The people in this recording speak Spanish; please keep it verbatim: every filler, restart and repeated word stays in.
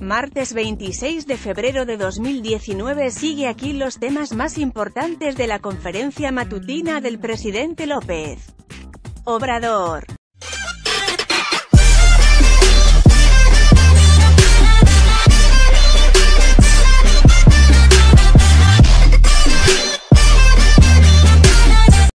Martes veintiséis de febrero de dos mil diecinueve. Sigue aquí los temas más importantes de la conferencia matutina del presidente López Obrador.